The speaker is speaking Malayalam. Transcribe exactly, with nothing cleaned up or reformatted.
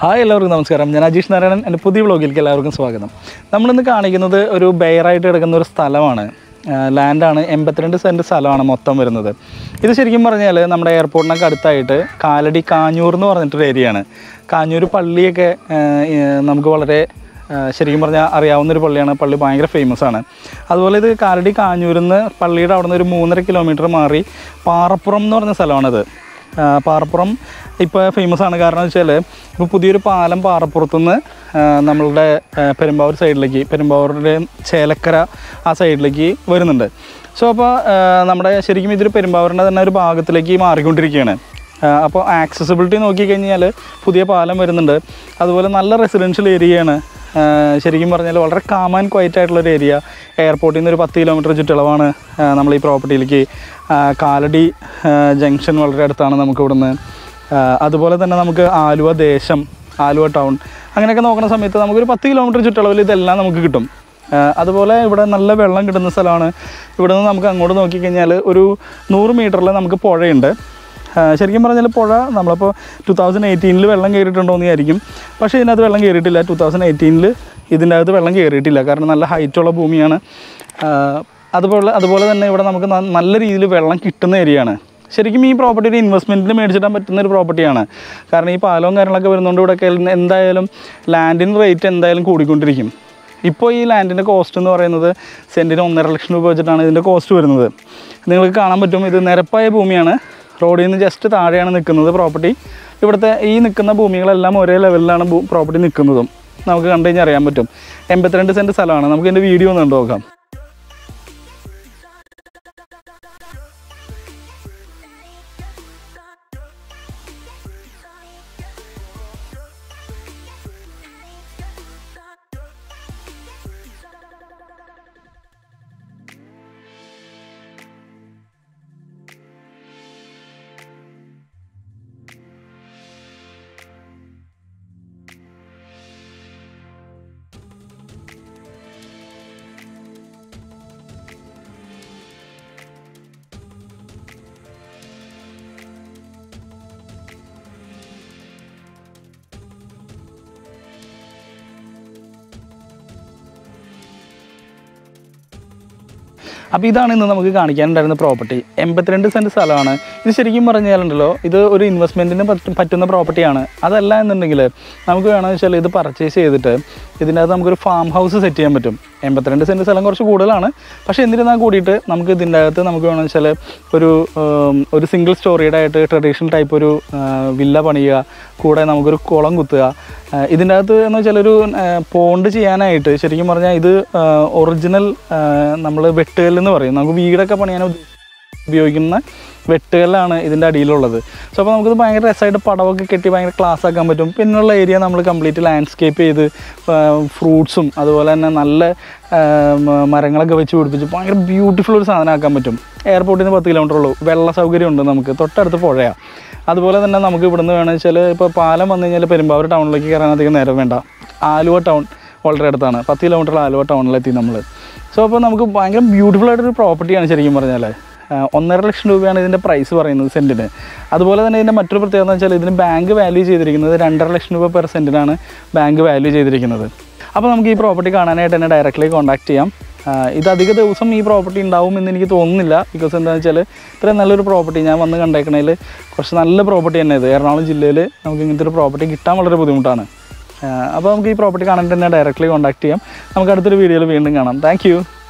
ഹായ് എല്ലാവർക്കും നമസ്കാരം. ഞാൻ അജീഷ് നാരായണൻ. എൻ്റെ പുതിയ വ്ളോഗിലേക്ക് എല്ലാവർക്കും സ്വാഗതം. നമ്മളിന്ന് കാണിക്കുന്നത് ഒരു ബെയറായിട്ട് കിടക്കുന്ന ഒരു സ്ഥലമാണ്. ലാൻഡാണ്. എൺപത്തിരണ്ട് സെൻറ്റ് സ്ഥലമാണ് മൊത്തം വരുന്നത്. ഇത് ശരിക്കും പറഞ്ഞാൽ നമ്മുടെ എയർപോർട്ടിനൊക്കെ അടുത്തായിട്ട് കാലടി കാഞ്ഞൂർ എന്ന് പറഞ്ഞിട്ടൊരു ഏരിയയാണ്. കാഞ്ഞൂർ പള്ളിയൊക്കെ നമുക്ക് വളരെ ശരിക്കും പറഞ്ഞാൽ അറിയാവുന്നൊരു പള്ളിയാണ്. പള്ളി ഭയങ്കര ഫേമസ് ആണ്. അതുപോലെ ഇത് കാലടി കാഞ്ഞൂരിൽ നിന്ന് പള്ളിയുടെ അവിടെ നിന്ന് ഒരു മൂന്നര കിലോമീറ്റർ മാറി പാറപ്പുറം എന്ന് പറഞ്ഞ സ്ഥലമാണിത്. പാറപ്പുറം ഇപ്പോൾ ഫേമസ് ആണ്. കാരണം എന്ന് വെച്ചാൽ ഇപ്പോൾ പുതിയൊരു പാലം പാറപ്പുറത്തുനിന്ന് നമ്മളുടെ പെരുമ്പാവൂർ സൈഡിലേക്ക്, പെരുമ്പാവൂരിൻ്റെ ചേലക്കര ആ സൈഡിലേക്ക് വരുന്നുണ്ട്. സോ അപ്പോൾ നമ്മുടെ ശരിക്കും ഇതൊരു പെരുമ്പാവൂരിൻ്റെ തന്നെ ഒരു ഭാഗത്തിലേക്ക് മാറിക്കൊണ്ടിരിക്കുകയാണ്. അപ്പോൾ ആക്സസിബിലിറ്റി നോക്കിക്കഴിഞ്ഞാൽ പുതിയ പാലം വരുന്നുണ്ട്. അതുപോലെ നല്ല റെസിഡൻഷ്യൽ ഏരിയയാണ്. ശരിക്കും പറഞ്ഞാൽ വളരെ കാം ആൻഡ് ക്വയറ്റ് ആയിട്ടുള്ളൊരു ഏരിയ. എയർപോർട്ടിൽ നിന്ന് ഒരു പത്ത് കിലോമീറ്റർ ചുറ്റളവാണ് നമ്മൾ ഈ പ്രോപ്പർട്ടിയിലേക്ക്. കാലടി ജംഗ്ഷൻ വളരെ അടുത്താണ് നമുക്ക് ഇവിടുന്ന്. അതുപോലെ തന്നെ നമുക്ക് ആലുവ ദേശം, ആലുവ ടൗൺ അങ്ങനെയൊക്കെ നോക്കുന്ന സമയത്ത് നമുക്കൊരു പത്ത് കിലോമീറ്റർ ചുറ്റളവിൽ ഇതെല്ലാം നമുക്ക് കിട്ടും. അതുപോലെ ഇവിടെ നല്ല വെള്ളം കിട്ടുന്ന സ്ഥലമാണ്. ഇവിടെ നിന്ന് നമുക്ക് അങ്ങോട്ട് നോക്കിക്കഴിഞ്ഞാൽ ഒരു നൂറ് മീറ്ററിൽ നമുക്ക് പുഴയുണ്ട്. ശരിക്കും പറഞ്ഞാൽ പുഴ നമ്മളിപ്പോൾ ടു തൗസൻഡ് എയ്റ്റീനിൽ വെള്ളം കയറിയിട്ടുണ്ടോ എന്ന് വിചാരിക്കും. പക്ഷേ ഇതിനകത്ത് വെള്ളം കയറിയിട്ടില്ല. ടു തൗസൻഡ് എയ്റ്റീനിൽ ഇതിൻ്റെ അകത്ത് വെള്ളം കയറിയിട്ടില്ല. കാരണം നല്ല ഹൈറ്റുള്ള ഭൂമിയാണ്. അതുപോലെ അതുപോലെ തന്നെ ഇവിടെ നമുക്ക് നല്ല രീതിയിൽ വെള്ളം കിട്ടുന്ന ഏരിയയാണ്. ശരിക്കും ഈ പ്രോപ്പർട്ടി ഒരു ഇൻവെസ്റ്റ്മെൻറ്റിന് മേടിച്ചിടാൻ പറ്റുന്ന ഒരു പ്രോപ്പർട്ടിയാണ്. കാരണം ഈ പാലവും കാര്യങ്ങളൊക്കെ വരുന്നതുകൊണ്ട് ഇവിടെയൊക്കെ എന്തായാലും ലാൻഡിന് റേറ്റ് എന്തായാലും കൂടിക്കൊണ്ടിരിക്കും. ഇപ്പോൾ ഈ ലാൻഡിൻ്റെ കോസ്റ്റ് എന്ന് പറയുന്നത് സെൻറ്റിന് ഒന്നര ലക്ഷം രൂപ വെച്ചിട്ടാണ് ഇതിൻ്റെ കോസ്റ്റ് വരുന്നത്. നിങ്ങൾക്ക് കാണാൻ പറ്റും, ഇത് നിരപ്പായ ഭൂമിയാണ്. റോഡിൽ നിന്ന് ജസ്റ്റ് താഴെയാണ് നിൽക്കുന്നത് പ്രോപ്പർട്ടി. ഇവിടുത്തെ ഈ നിൽക്കുന്ന ഭൂമികളെല്ലാം ഒരേ ലെവലിലാണ് പ്രോപ്പർട്ടി നിൽക്കുന്നതും. നമുക്ക് കണ്ടു കഴിഞ്ഞാൽ അറിയാൻ പറ്റും. എൺപത്തിരണ്ട് സെൻറ്റ് സ്ഥലമാണ്. നമുക്ക് എൻ്റെ വീഡിയോ ഒന്ന് കണ്ടു നോക്കാം. അപ്പോൾ ഇതാണ് ഇന്ന് നമുക്ക് കാണിക്കാനുണ്ടായിരുന്ന പ്രോപ്പർട്ടി. എൺപത്തിരണ്ട് സെൻറ്റ് സ്ഥലമാണ്. ഇത് ശരിക്കും പറഞ്ഞാലുണ്ടല്ലോ, ഇത് ഒരു ഇൻവെസ്റ്റ്മെൻറ്റിന് പറ്റുന്ന പ്രോപ്പർട്ടിയാണ്. അതല്ല എന്നുണ്ടെങ്കിൽ നമുക്ക് വേണമെന്ന് വെച്ചാൽ ഇത് പർച്ചേസ് ചെയ്തിട്ട് ഇതിൻ്റെ അകത്ത് നമുക്കൊരു ഫാം ഹൗസ് സെറ്റ് ചെയ്യാൻ പറ്റും. എൺപത്തിരണ്ട് സെൻറ്റ് സ്ഥലം കുറച്ച് കൂടുതലാണ്. പക്ഷേ എന്നിരുന്നാൽ കൂടിയിട്ട് നമുക്ക് ഇതിൻ്റെ അകത്ത് നമുക്ക് വേണമെന്ന് വെച്ചാൽ ഒരു ഒരു സിംഗിൾ സ്റ്റോറിയുടെ ആയിട്ട് ട്രഡീഷണൽ ടൈപ്പ് ഒരു വില്ല പണിയുക, കൂടെ നമുക്കൊരു കുളം കുത്തുക. ഇതിൻ്റെ അകത്ത് എന്ന് വെച്ചാൽ ഒരു പോണ്ട് ചെയ്യാനായിട്ട് ശരിക്കും പറഞ്ഞാൽ ഇത് ഒറിജിനൽ നമ്മൾ വെട്ടുകല്ലെന്ന് പറയും. നമുക്ക് വീടൊക്കെ പണിയാൻ ഉപയോഗിക്കുന്ന വെട്ടുകല്ലാണ് ഇതിൻ്റെ അടിയിലുള്ളത്. സോ അപ്പോൾ നമുക്കിത് ഭയങ്കര രസമായിട്ട് പടവൊക്കെ കെട്ടി ഭയങ്കര ക്ലാസ് ആക്കാൻ പറ്റും. പിന്നുള്ള ഏരിയ നമ്മൾ കംപ്ലീറ്റ് ലാൻഡ്സ്കേപ്പ് ചെയ്ത് ഫ്രൂട്ട്സും അതുപോലെ തന്നെ നല്ല മരങ്ങളൊക്കെ വെച്ച് പിടിപ്പിച്ച് ഭയങ്കര ബ്യൂട്ടിഫുൾ ഒരു സാധനം ആക്കാൻ പറ്റും. എയർപോർട്ടിൽ നിന്ന് പത്ത് കിലോമീറ്റർ ഉള്ളൂ. വെള്ള സൗകര്യമുണ്ട്. നമുക്ക് തൊട്ടടുത്ത് പുഴയാണ്. അതുപോലെ തന്നെ നമുക്ക് ഇവിടുന്ന് വേണമെന്ന് വെച്ചാൽ ഇപ്പോൾ പാലം വന്നു കഴിഞ്ഞാൽ പെരുമ്പാവൂർ ടൗണിലേക്ക് കയറാൻ അധികം നേരം വേണ്ട. ആലുവ ടൗൺ വളരെ അടുത്താണ്. പത്ത് കിലോമീറ്റർ ആലുവ ടൗണിലെത്തി നമ്മൾ. സോ അപ്പോൾ നമുക്ക് ഭയങ്കര ബ്യൂട്ടിഫുൾ ആയിട്ടൊരു പ്രോപ്പർട്ടിയാണ് ശരിക്കും പറഞ്ഞാൽ. ഒന്നര ലക്ഷം രൂപയാണ് ഇതിൻ്റെ പ്രൈസ് പറയുന്നത് സെൻറ്റിന്. അതുപോലെ തന്നെ ഇതിൻ്റെ മറ്റൊരു പ്രത്യേകത എന്ന് വെച്ചാൽ ഇതിന് ബാങ്ക് വാല്യൂ ചെയ്തിരിക്കുന്നത് രണ്ടര ലക്ഷം രൂപ പെർ സെൻറ്റിനാണ് ബാങ്ക് വാല്യൂ ചെയ്തിരിക്കുന്നത്. അപ്പോൾ നമുക്ക് ഈ പ്രോപ്പർട്ടി കാണാനായിട്ട് എന്നെ ഡയറക്റ്റ്ലി കോൺടാക്ട് ചെയ്യാം. ഇത് അധിക ദിവസം ഈ പ്രോപ്പർട്ടി ഉണ്ടാവും എന്ന് എനിക്ക് തോന്നുന്നില്ല. ബിക്കോസ് എന്താണെന്ന് വെച്ചാൽ ഇത്രയും നല്ലൊരു പ്രോപ്പർട്ടി ഞാൻ വന്ന് കണ്ടേക്കണതിൽ കുറച്ച് നല്ല പ്രോപ്പർട്ടി തന്നെ ഇത്. എറണാകുളം ജില്ലയിൽ നമുക്ക് ഇങ്ങനത്തെ ഒരു പ്രോപ്പർട്ടി കിട്ടാൻ വളരെ ബുദ്ധിമുട്ടാണ്. അപ്പോൾ നമുക്ക് ഈ പ്രോപ്പർട്ടി കാണാനായിട്ട് തന്നെ ഡയറക്റ്റ്ലി കോൺടാക്ട് ചെയ്യാം. നമുക്ക് അടുത്തൊരു വീഡിയോയിൽ വീണ്ടും കാണാം. താങ്ക്